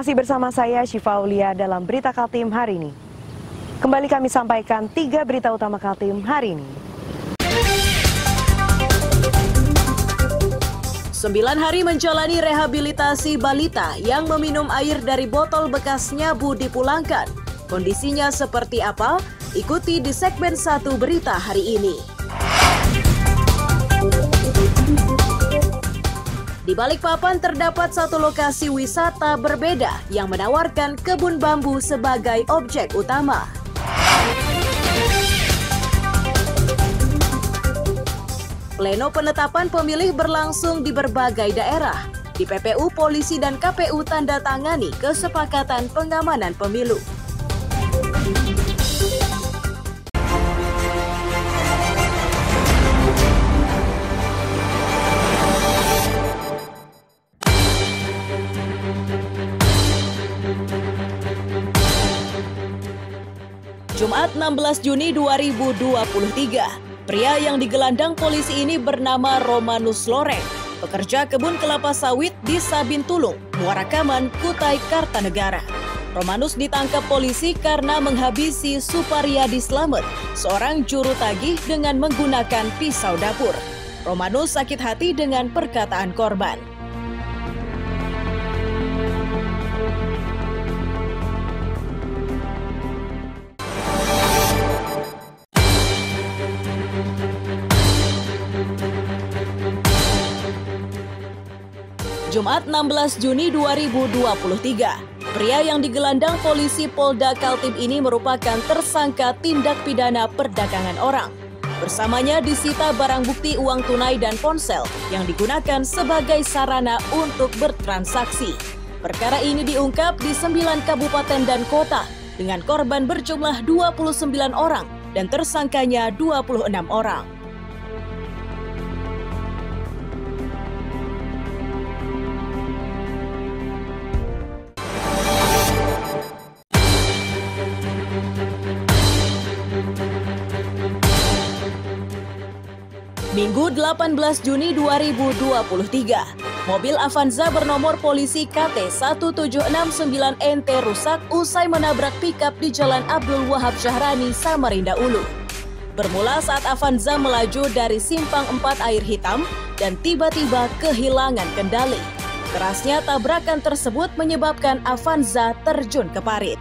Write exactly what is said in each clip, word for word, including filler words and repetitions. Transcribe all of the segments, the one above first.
Masih bersama saya Syifa Aulia dalam Berita Kaltim hari ini. Kembali kami sampaikan tiga berita utama Kaltim hari ini. Sembilan hari menjalani rehabilitasi balita yang meminum air dari botol bekas nyabu dipulangkan. Kondisinya seperti apa? Ikuti di segmen satu berita hari ini. Di Balikpapan terdapat satu lokasi wisata berbeda yang menawarkan kebun bambu sebagai objek utama. Pleno penetapan pemilih berlangsung di berbagai daerah. Di P P U, polisi dan K P U tanda tangani kesepakatan pengamanan pemilu. Jumat enam belas Juni dua ribu dua puluh tiga, pria yang digelandang polisi ini bernama Romanus Loreng, pekerja kebun kelapa sawit di Sabintulung, Muara Kaman, Kutai Kartanegara. Romanus ditangkap polisi karena menghabisi Supariyadi Slamet, seorang juru tagih dengan menggunakan pisau dapur. Romanus sakit hati dengan perkataan korban. Jumat enam belas Juni dua ribu dua puluh tiga, pria yang digelandang polisi Polda Kaltim ini merupakan tersangka tindak pidana perdagangan orang. Bersamanya disita barang bukti uang tunai dan ponsel yang digunakan sebagai sarana untuk bertransaksi. Perkara ini diungkap di sembilan kabupaten dan kota dengan korban berjumlah dua puluh sembilan orang dan tersangkanya dua puluh enam orang. Minggu delapan belas Juni dua ribu dua puluh tiga, mobil Avanza bernomor polisi K T satu tujuh enam sembilan N T rusak usai menabrak pikap di Jalan Abdul Wahab Syahrani, Samarinda Ulu. Bermula saat Avanza melaju dari Simpang empat Air Hitam dan tiba-tiba kehilangan kendali. Kerasnya tabrakan tersebut menyebabkan Avanza terjun ke parit.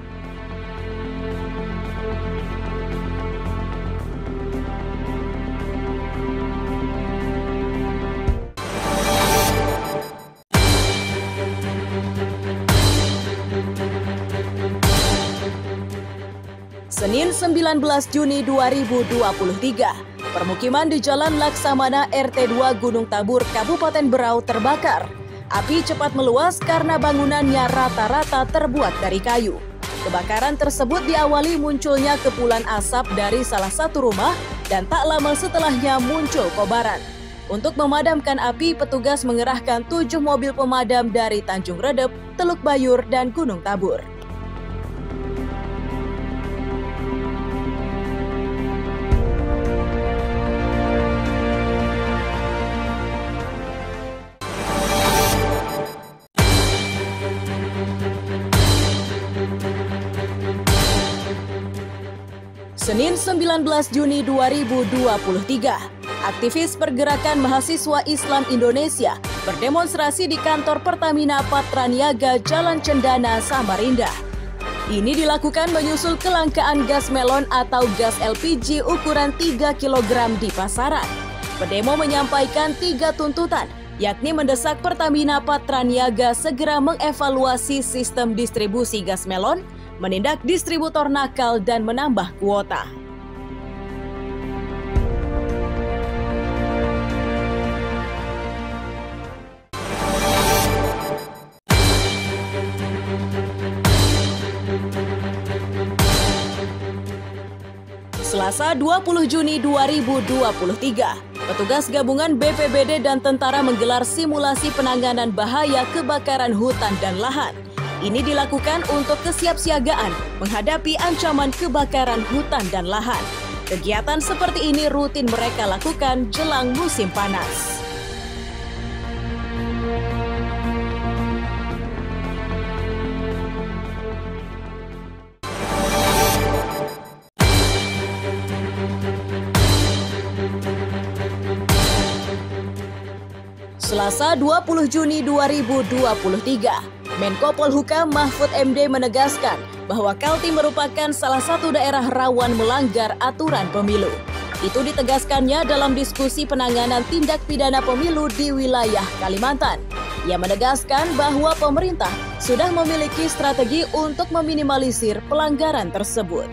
Senin sembilan belas Juni dua ribu dua puluh tiga, permukiman di Jalan Laksamana R T dua Gunung Tabur, Kabupaten Berau terbakar. Api cepat meluas karena bangunannya rata-rata terbuat dari kayu. Kebakaran tersebut diawali munculnya kepulan asap dari salah satu rumah dan tak lama setelahnya muncul kobaran. Untuk memadamkan api, petugas mengerahkan tujuh mobil pemadam dari Tanjung Redep, Teluk Bayur, dan Gunung Tabur. Senin sembilan belas Juni dua ribu dua puluh tiga, aktivis pergerakan mahasiswa Islam Indonesia berdemonstrasi di kantor Pertamina Patraniaga Jalan Cendana, Samarinda. Ini dilakukan menyusul kelangkaan gas melon atau gas L P G ukuran tiga kilogram di pasaran. Pendemo menyampaikan tiga tuntutan, yakni mendesak Pertamina Patraniaga segera mengevaluasi sistem distribusi gas melon, menindak distributor nakal, dan menambah kuota. Selasa dua puluh Juni dua ribu dua puluh tiga, petugas gabungan B P B D dan tentara menggelar simulasi penanganan bahaya kebakaran hutan dan lahan. Ini dilakukan untuk kesiapsiagaan menghadapi ancaman kebakaran hutan dan lahan. Kegiatan seperti ini rutin mereka lakukan jelang musim panas. Selasa dua puluh Juni dua ribu dua puluh tiga, Menko Polhukam Mahfud M D menegaskan bahwa Kaltim merupakan salah satu daerah rawan melanggar aturan pemilu. Itu ditegaskannya dalam diskusi penanganan tindak pidana pemilu di wilayah Kalimantan. Ia menegaskan bahwa pemerintah sudah memiliki strategi untuk meminimalisir pelanggaran tersebut.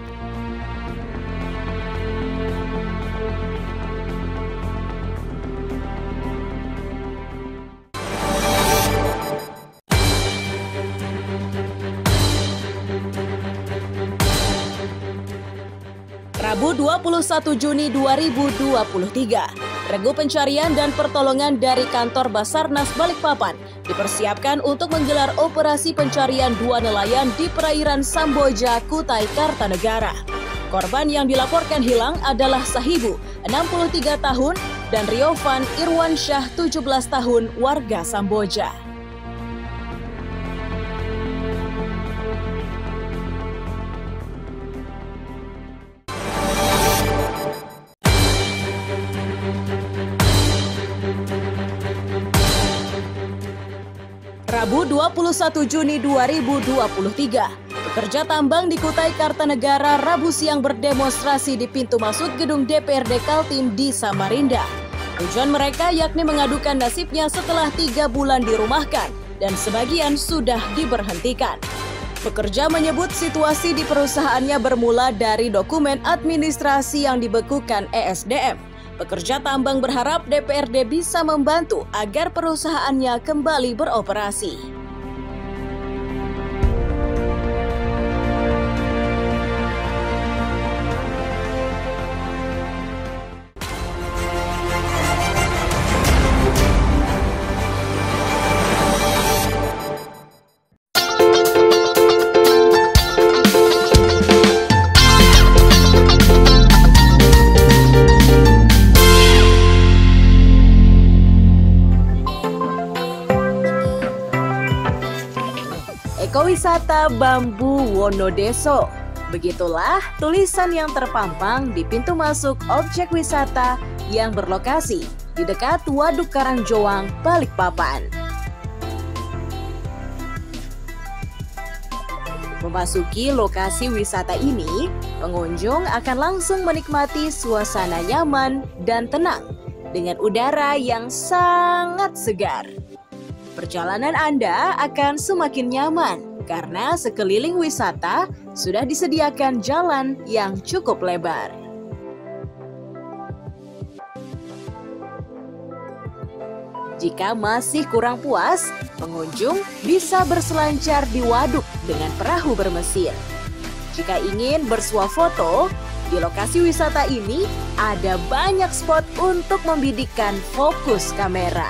Rabu dua puluh satu Juni dua ribu dua puluh tiga, regu pencarian dan pertolongan dari kantor Basarnas Balikpapan dipersiapkan untuk menggelar operasi pencarian dua nelayan di perairan Samboja, Kutai Kartanegara. Korban yang dilaporkan hilang adalah Sahibu, enam puluh tiga tahun, dan Riovan Irwansyah, tujuh belas tahun, warga Samboja. Rabu dua puluh satu Juni dua ribu dua puluh tiga, pekerja tambang di Kutai Kartanegara Rabu siang berdemonstrasi di pintu masuk gedung D P R D Kaltim di Samarinda. Tujuan mereka yakni mengadukan nasibnya setelah tiga bulan dirumahkan dan sebagian sudah diberhentikan. Pekerja menyebut situasi di perusahaannya bermula dari dokumen administrasi yang dibekukan E S D M. Pekerja tambang berharap D P R D bisa membantu agar perusahaannya kembali beroperasi. Ekowisata Bambu Wonodeso. Begitulah tulisan yang terpampang di pintu masuk objek wisata yang berlokasi di dekat Waduk Karangjoang, Balikpapan. Memasuki lokasi wisata ini, pengunjung akan langsung menikmati suasana nyaman dan tenang dengan udara yang sangat segar. Perjalanan Anda akan semakin nyaman karena sekeliling wisata sudah disediakan jalan yang cukup lebar. Jika masih kurang puas, pengunjung bisa berselancar di waduk dengan perahu bermesin. Jika ingin bersuah foto, di lokasi wisata ini ada banyak spot untuk membidikkan fokus kamera.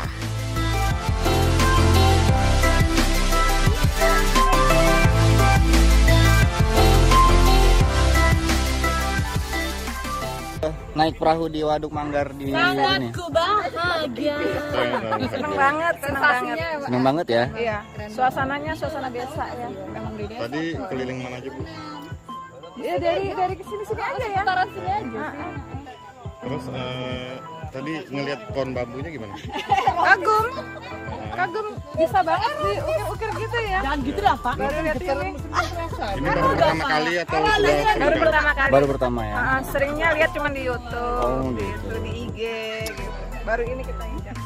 Naik perahu di Waduk Manggar di sangat ini. ku bahagia. Seneng banget, seneng banget. Seneng banget ya. Iya, suasananya suasana biasa ya. Memang di desa. Tadi keliling mana aja, Bu? Ya dari dari kesini sini aja ya. Sekitaran sini aja. Terus eh, tadi ngelihat pohon bambunya gimana? Kagum, kagum bisa banget diukir-ukir gitu ya. Jangan gitu lah, Pak. Baru lihat ini. Ini baru pertama kali atau sudah sering Baru kali? pertama kali. Baru pertama ya. Ah, seringnya lihat cuma di YouTube, Oh, gitu, gitu. di I G gitu. Baru ini kita injak.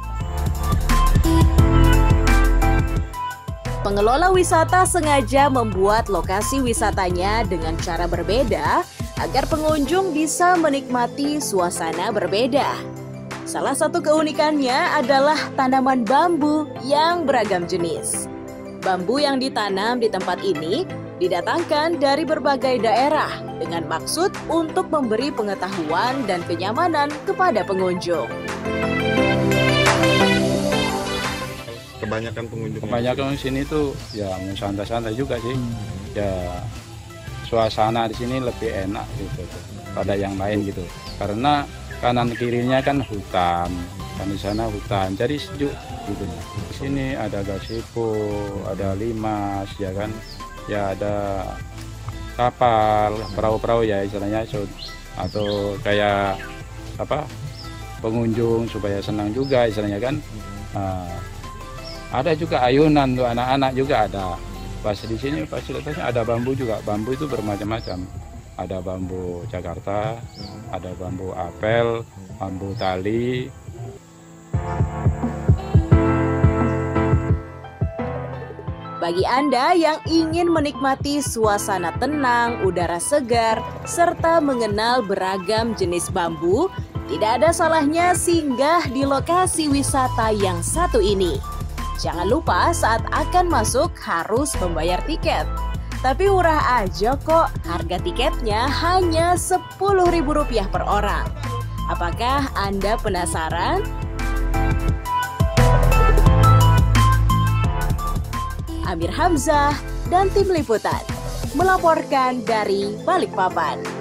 Pengelola wisata sengaja membuat lokasi wisatanya dengan cara berbeda agar pengunjung bisa menikmati suasana berbeda. Salah satu keunikannya adalah tanaman bambu yang beragam jenis. Bambu yang ditanam di tempat ini didatangkan dari berbagai daerah dengan maksud untuk memberi pengetahuan dan kenyamanan kepada pengunjung. Kebanyakan pengunjung. Kebanyakan di sini tuh ya santai-santai juga sih. Ya suasana di sini lebih enak gitu tuh, pada yang lain gitu. Karena kanan kirinya kan hutan, kan di sana hutan, jadi sejuk gitu. Di sini ada gazebo, ada limas, ya kan, ya ada kapal, perahu-perahu ya istilahnya, atau kayak apa pengunjung supaya senang juga istilahnya kan. Nah, ada juga ayunan untuk anak-anak juga ada. Pas di sini fasilitasnya ada bambu juga. Bambu itu bermacam-macam. Ada bambu Jakarta, ada bambu apel, bambu tali. Bagi Anda yang ingin menikmati suasana tenang, udara segar, serta mengenal beragam jenis bambu, tidak ada salahnya singgah di lokasi wisata yang satu ini. Jangan lupa saat akan masuk harus membayar tiket. Tapi murah aja kok, harga tiketnya hanya sepuluh ribu rupiah per orang. Apakah Anda penasaran? Amir Hamzah dan tim liputan melaporkan dari Balikpapan.